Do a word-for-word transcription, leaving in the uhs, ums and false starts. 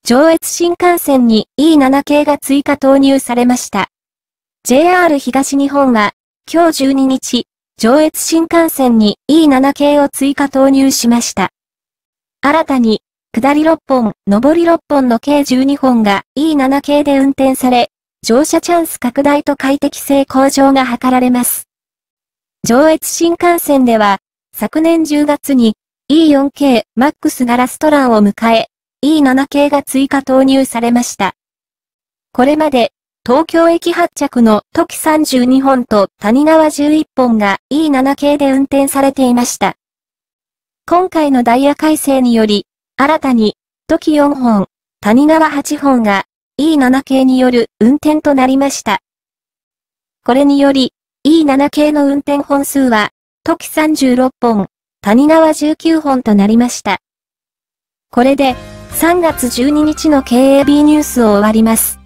上越新幹線に イーなな 系が追加投入されました。ジェイアール 東日本は、今日じゅうににち、上越新幹線に イーなな 系を追加投入しました。新たに、下りろっぽん、上りろっぽんの計じゅうにほんが イーなな 系で運転され、乗車チャンス拡大と快適性向上が図られます。上越新幹線では、昨年じゅうがつに イーよん 系 マックス がラストランを迎え、イーなな 系が追加投入されました。これまで、東京駅発着のときさんじゅうにほんと谷川じゅういっぽんが イーなな 系で運転されていました。今回のダイヤ改正により、新たにときよんほん、谷川はちほんが イーなな 系による運転となりました。これにより、イーなな 系の運転本数は、ときさんじゅうろっぽん、谷川じゅうきゅうほんとなりました。これで、さんがつじゅうににちの ケーエービー ニュースを終わります。